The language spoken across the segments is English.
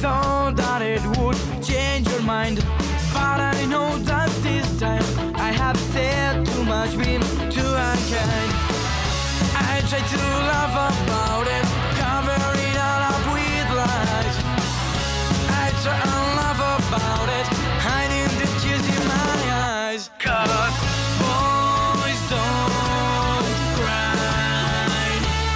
thought that it would change your mind, but I know that this time I have said too much, been too unkind. I try to laugh about it, cover it all up with lies. I try and laugh about it, hiding the tears in my eyes. 'Cause boys don't cry,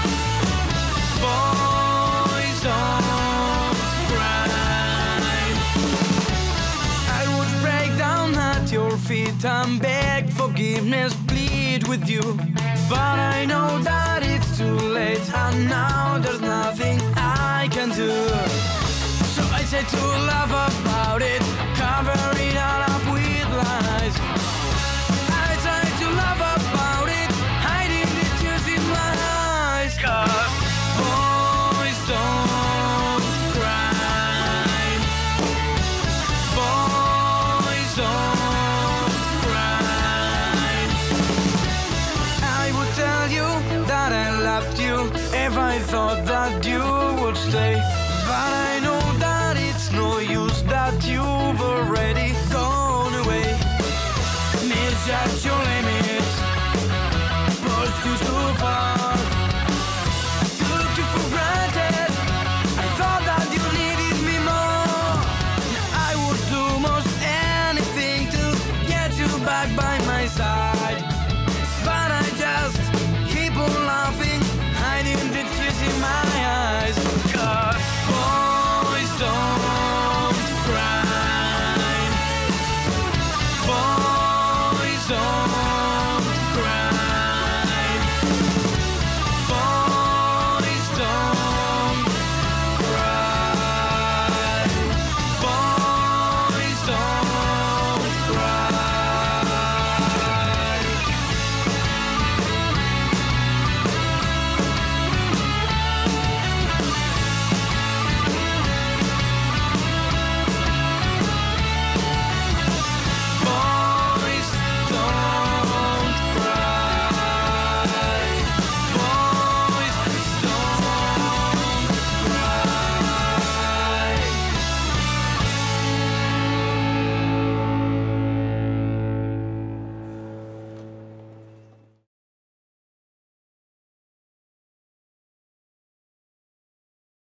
boys don't cry. I would break down at your feet and beg forgiveness, plead with you, but I know that it's too late, and now there's nothing I can do. So I try to laugh about it, cover it all up with lies. I try to laugh about it, hiding the tears in my eyes. 'Cause boys don't cry, boys don't cry. I would tell you that I loved you if I thought that you would stay, but